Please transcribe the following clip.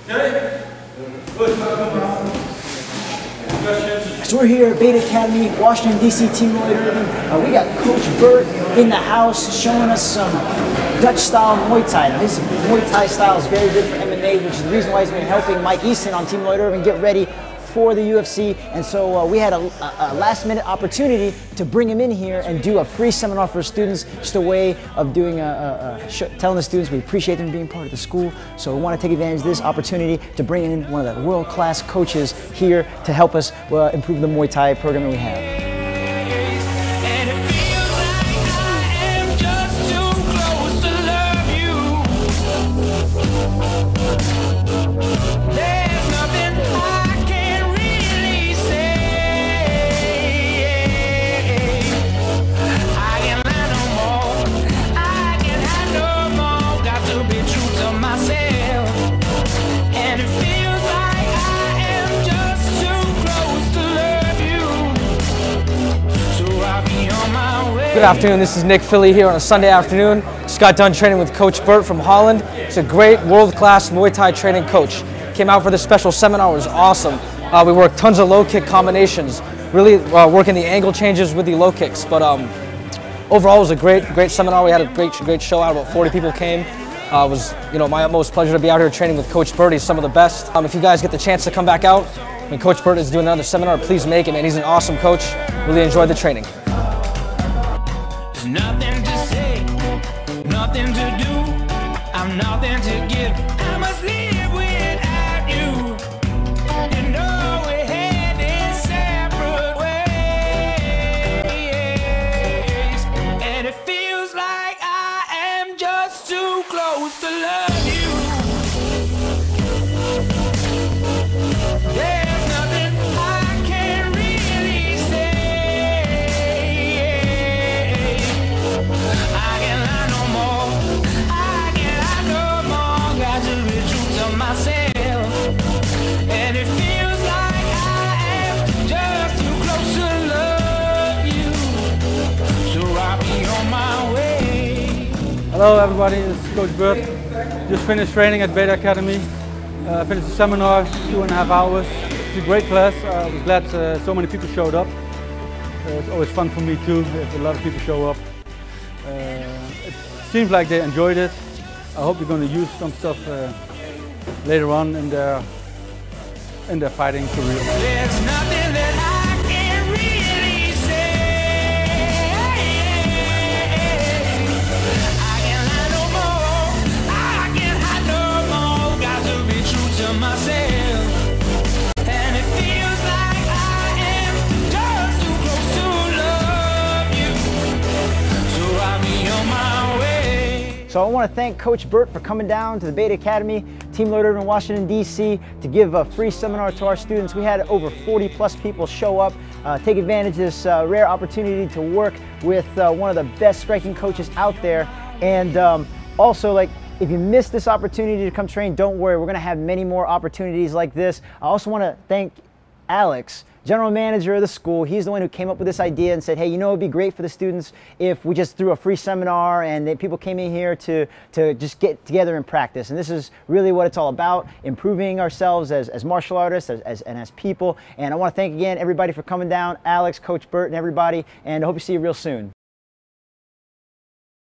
So we're here at Bait Academy, Washington, D.C. Team Lloyd Irvin. We got Coach Burt in the house showing us some Dutch-style Muay Thai. Now, his Muay Thai style is very good for MMA, which is the reason why he's been helping Mike Easton on Team Lloyd Irvin get ready for the UFC. And so we had a last-minute opportunity to bring him in here and do a free seminar for students, just a way of doing telling the students we appreciate them being part of the school. So we want to take advantage of this opportunity to bring in one of the world-class coaches here to help us improve the Muay Thai program that we have. Good afternoon, this is Nick Philly here on a Sunday afternoon. Just got done training with Coach Burt from Holland. He's a great world-class Muay Thai training coach. Came out for this special seminar, it was awesome. We worked tons of low kick combinations, really working the angle changes with the low kicks. But overall it was a great seminar. We had a great show out, about 40 people came. It was my utmost pleasure to be out here training with Coach Burt. He's some of the best. If you guys get the chance to come back out, when Coach Burt is doing another seminar, please make it, man. He's an awesome coach. Really enjoyed the training. Nothing to say, nothing to do, I'm nothing to give. I must live without you. You know we're heading separate ways, and it feels like I am just too close to love you. There's nothing I can really say. I can't lie no more. I can't lie no more. Got to be true to myself. And it feels like I am just too close to love you. So I'll be on my way. Hello everybody, this is Coach Burt. Just finished training at Bait Academy. Finished the seminar, 2.5 hours. It's a great class. I was glad so many people showed up. It's always fun for me too if a lot of people show up. It seems like they enjoyed it. I hope they're going to use some stuff later on in their fighting career. There's nothing that I can really say. I can't lie no more. I can't hide no more. Got to be true to myself. And it feels like I am just too close to love you. So I'll be on my way. So I want to thank Coach Burt for coming down to the Bait Academy, Team Lloyd Irvin, Washington, D.C. to give a free seminar to our students. We had over 40+ people show up, take advantage of this rare opportunity to work with one of the best striking coaches out there. And also, like, if you missed this opportunity to come train, don't worry, we're going to have many more opportunities like this. I also want to thank Alex, general manager of the school. He's the one who came up with this idea and said, hey, you know, it'd be great for the students if we just threw a free seminar and people came in here to just get together and practice. And this is really what it's all about, improving ourselves as martial artists and as people. And I want to thank again everybody for coming down, Alex, Coach Burt, and everybody, and I hope to see you real soon.